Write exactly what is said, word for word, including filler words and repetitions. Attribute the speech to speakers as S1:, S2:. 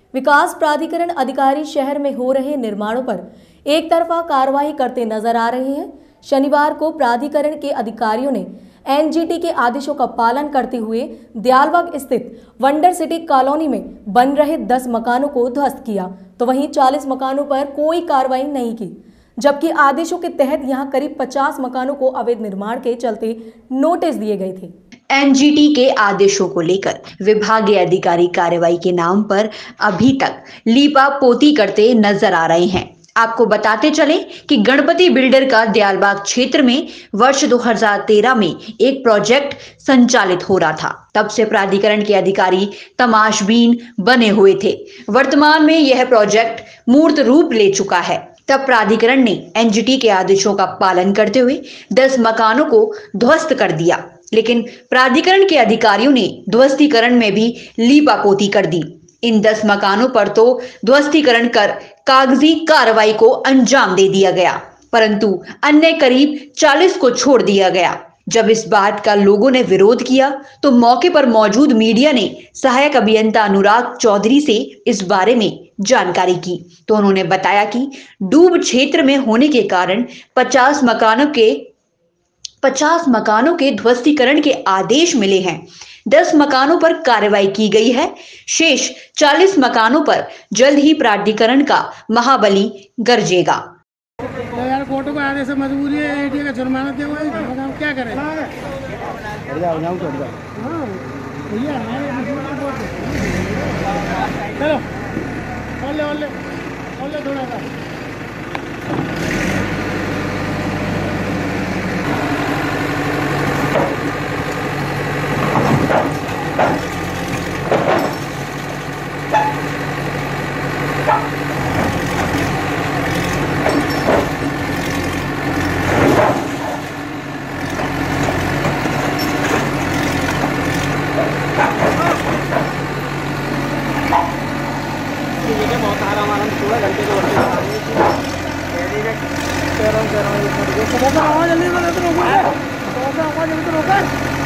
S1: विकास प्राधिकरण अधिकारी शहर में हो रहे निर्माणों पर एक तरफा कार्रवाई करते नजर आ रहे हैं। शनिवार को प्राधिकरण के अधिकारियों ने एनजीटी के आदेशों का पालन करते हुए दयालबाग स्थित वंडर सिटी कॉलोनी में बन रहे दस मकानों को ध्वस्त किया, तो वहीं चालीस मकानों पर कोई कार्रवाई नहीं की, जबकि आदेशों के तहत यहां करीब पचास मकानों को अवैध निर्माण के चलते नोटिस दिए गए थे।
S2: एनजीटी के आदेशों को लेकर विभागीय अधिकारी कार्रवाई के नाम पर अभी तक लीपापोती करते नजर आ रहे हैं। आपको बताते चले कि गणपति बिल्डर का दयालबाग क्षेत्र में वर्ष दो हज़ार तेरह में एक प्रोजेक्ट संचालित हो रहा था। तब से प्राधिकरण के अधिकारी तमाशबीन बने हुए थे। वर्तमान में यह प्रोजेक्ट मूर्त रूप ले चुका है। तब प्राधिकरण ने एनजीटी के आदेशों का पालन करते हुए दस मकानों को ध्वस्त कर दिया, लेकिन प्राधिकरण के अधिकारियों ने ध्वस्तीकरण में भी लीपापोती कर दी। इन दस मकानों पर तो ध्वस्तीकरण कर कागजी कार्रवाई को अंजाम दे दिया गया, परंतु अन्य करीब चालीस को छोड़ दिया गया। जब इस बात का लोगों ने विरोध किया तो मौके पर मौजूद मीडिया ने सहायक अभियंता अनुराग चौधरी से इस बारे में जानकारी की, तो उन्होंने बताया कि डूब क्षेत्र में होने के कारण पचास मकानों के पचास मकानों के ध्वस्तीकरण के आदेश मिले हैं। दस मकानों पर कार्रवाई की गई है। शेष चालीस मकानों पर जल्द ही प्राधिकरण का महाबली गरजेगा।
S3: तो यार कोर्ट को आने से मजबूरी है, एटीए का जुर्माना दे हुआ है, हम क्या करें? चलो ओले ओले ओले थोड़ा सा बहुत आराम आराम थोड़ा घंटे को आवाज जल्दी रोका